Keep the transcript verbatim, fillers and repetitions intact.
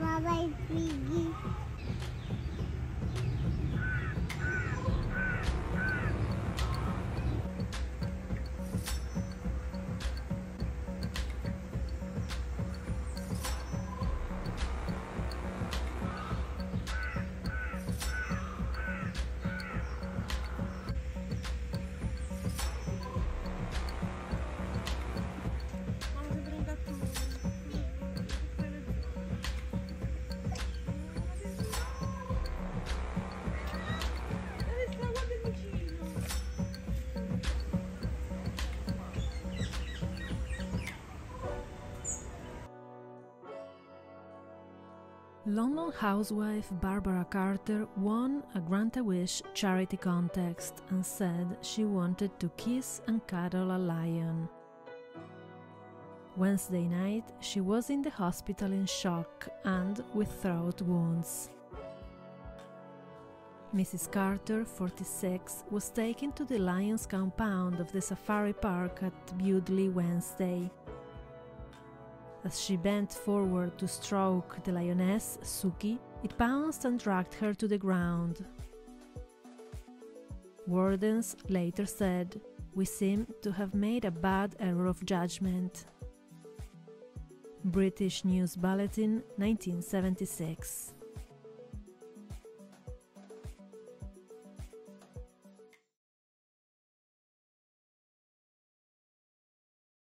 Bye-bye, Piggy. London housewife Barbara Carter won a Grant-A-Wish charity contest and said she wanted to kiss and cuddle a lion. Wednesday night, she was in the hospital in shock and with throat wounds. Missus Carter, forty-six, was taken to the Lions compound of the safari park at Bewdley Wednesday. As she bent forward to stroke the lioness, Suki, it pounced and dragged her to the ground. Wardens later said, "We seem to have made a bad error of judgment." British News Bulletin, nineteen seventy-six.